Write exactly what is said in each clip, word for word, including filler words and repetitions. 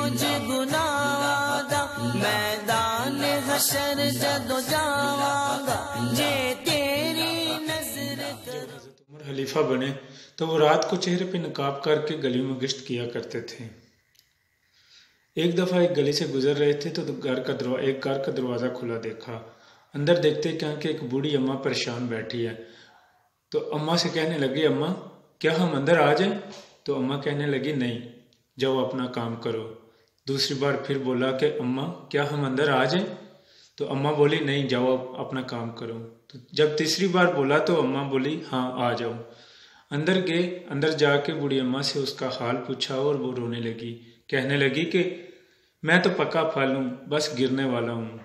بوجھ گناہ دا میدان حشر جدو جاواں گا جے تیری نظر کر۔ حضرت عمر خلیفہ بنے تو وہ رات کو چہرے پہ نقاب کر کے گلیوں میں گشت کیا کرتے تھے۔ ایک دفعہ ایک گلی سے گزر رہے تھے تو گھر کا دروا ایک گھر کا دروازہ کھلا دیکھا۔ اندر دیکھتے کیا کہ ایک بوڑھی اماں پریشان بیٹھی ہے، تو اماں سے کہنے لگی اماں کیا ہم اندر آ جائیں؟ تو اماں کہنے لگی نہیں، جاؤ اپنا کام کرو۔ دوسری بار پھر بولا کہ اماں کیا ہم اندر آ جائیں؟ تو اماں بولی نہیں، جاؤ اپنا کام کرو۔ تو جب تیسری بار بولا تو اماں بولی ہاں آ جاؤ۔ اندر گئے، اندر جا کے بوڑھی اماں سے اس کا حال پوچھا اور وہ رونے لگی، کہنے لگی کہ میں تو پکا پھل ہوں، بس گرنے والا ہوں،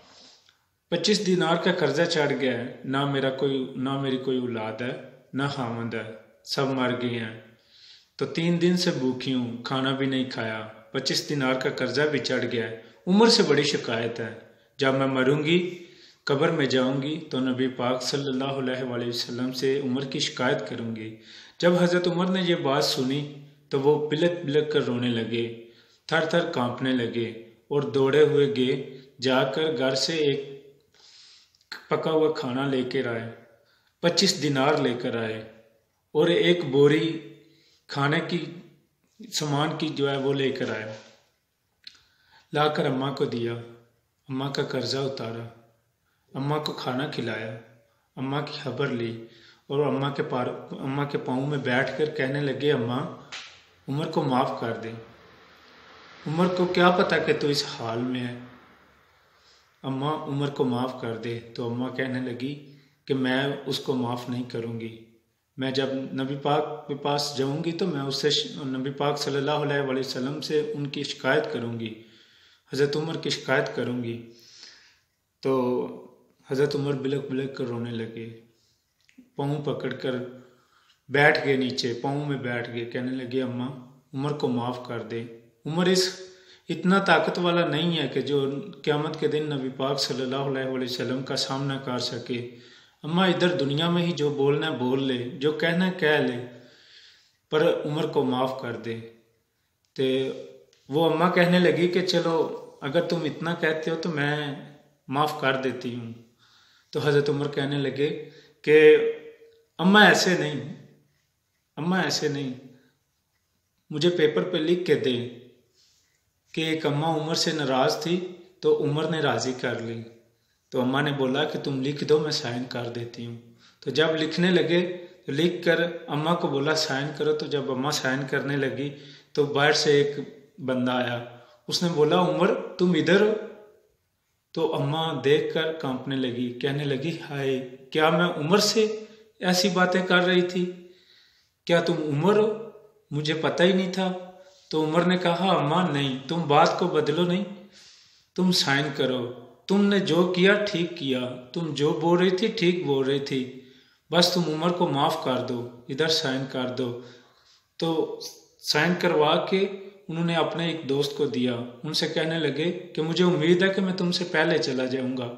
پچیس دینار کا قرضہ چڑھ گیا ہے، نہ میرا کوئی نہ میری کوئی اولاد ہے نہ خاوند ہے، سب مر گئے ہیں، تو تین دن سے بھوکی ہوں، کھانا بھی نہیں کھایا، پچیس دینار کا قرضہ بھی چڑھ گیا ہے، عمر سے بڑی شکایت ہے، جب میں مروں گی قبر میں جاؤں گی تو نبی پاک صلی اللہ علیہ وآلہ وسلم سے عمر کی شکایت کروں گی۔ جب حضرت عمر نے یہ بات سنی تو وہ بلک بلک کر رونے لگے، تھر تھر کانپنے لگے اور دوڑے ہوئے گئے، جا کر گھر سے ایک پکا ہوا کھانا لے کر آئے، پچیس دینار لے کر آئے اور ایک بوری کھانے کی سامان کی جو ہے وہ لے کر آئے، لا کر اماں کو دیا، اماں کا قرضہ اتارا، اماں کو کھانا کھلایا، اماں کی خبر لی اور اماں کے پار اماں کے پاؤں میں بیٹھ کر کہنے لگے اماں عمر کو معاف کر دے، عمر کو کیا پتہ کہ تو اس حال میں ہے، اماں عمر کو معاف کر دے۔ تو اماں کہنے لگی کہ میں اس کو معاف نہیں کروں گی، میں جب نبی پاک کے پاس جاؤں گی تو میں اس سے نبی پاک صلی اللہ علیہ وآلہ وسلم سے ان کی شکایت کروں گی، حضرت عمر کی شکایت کروں گی۔ تو حضرت عمر بلک بلک کر رونے لگے، پاؤں پکڑ کر بیٹھ گئے نیچے، پاؤں میں بیٹھ گئے، کہنے لگے اماں عمر کو معاف کر دے، عمر اس اتنا طاقت والا نہیں ہے کہ جو قیامت کے دن نبی پاک صلی اللہ علیہ وآلہ وسلم کا سامنا کر سکے، اماں ادھر دنیا میں ہی جو بولنا ہے بول لے، جو کہنا ہے کہہ لے، پر عمر کو معاف کر دے۔ تو وہ اماں کہنے لگی کہ چلو اگر تم اتنا کہتے ہو تو میں معاف کر دیتی ہوں۔ تو حضرت عمر کہنے لگے کہ اماں ایسے نہیں، اماں ایسے نہیں، مجھے پیپر پہ لکھ کے دیں کہ ایک اماں عمر سے ناراض تھی تو عمر نے راضی کر لی۔ تو اماں نے بولا کہ تم لکھ دو میں سائن کر دیتی ہوں۔ تو جب لکھنے لگے تو لکھ کر اماں کو بولا سائن کرو، تو جب اماں سائن کرنے لگی تو باہر سے ایک بندہ آیا، اس نے بولا عمر تم ادھر ہو؟ تو اماں دیکھ کر کانپنے لگی، کہنے لگی ہائے کیا میں عمر سے ایسی باتیں کر رہی تھی، کیا تم عمر ہو؟ مجھے پتہ ہی نہیں تھا۔ تو عمر نے کہا اماں نہیں، تم بات کو بدلو نہیں، تم سائن کرو، تم نے جو کیا ٹھیک کیا، تم جو بول رہی تھی ٹھیک بول رہی تھی، بس تم عمر کو معاف کر دو، ادھر سائن کر دو۔ تو سائن کروا کے انہوں نے اپنے ایک دوست کو دیا، ان سے کہنے لگے کہ مجھے امید ہے کہ میں تم سے پہلے چلا جاؤں گا،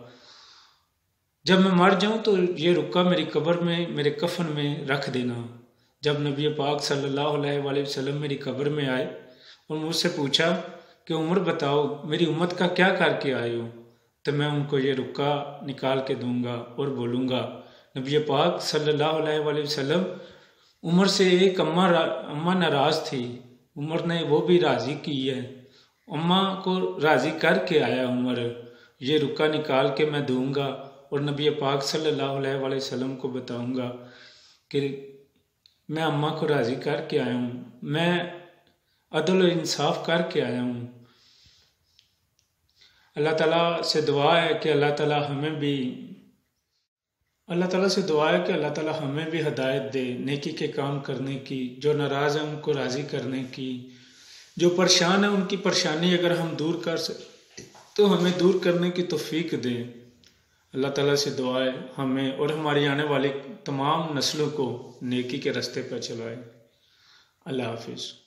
جب میں مر جاؤں تو یہ رکا میری قبر میں میرے کفن میں رکھ دینا۔ جب نبی پاک صلی اللہ علیہ وآلہ وسلم میری قبر میں آئے اور مجھ سے پوچھا کہ عمر بتاؤ میری امت کا کیا کر کے آئے ہو، تو میں ان کو یہ رکا نکال کے دوں گا اور بولوں گا نبی پاک صلی اللہ علیہ وآلہ وسلم عمر سے ایک اماں اماں ناراض تھی، عمر نے وہ بھی راضی کی ہے، اماں کو راضی کر کے آیا عمر، یہ رکا نکال کے میں دوں گا اور نبی پاک صلی اللہ علیہ وآلہ وسلم کو بتاؤں گا کہ میں اماں کو راضی کر کے آیا ہوں، میں عدل و انصاف کر کے آیا ہوں۔ اللہ تعالیٰ سے دعا ہے کہ اللہ تعالیٰ ہمیں بھی اللہ تعالیٰ سے دعا ہے کہ اللہ تعالیٰ ہمیں بھی ہدایت دے نیکی کے کام کرنے کی، جو ناراض ہیں ان کو راضی کرنے کی، جو پریشان ہیں ان کی پریشانی اگر ہم دور کر سکیں تو ہمیں دور کرنے کی توفیق دیں۔ اللہ تعالیٰ سے دعا ہے ہمیں اور ہماری آنے والی تمام نسلوں کو نیکی کے راستے پر چلائے۔ اللہ حافظ۔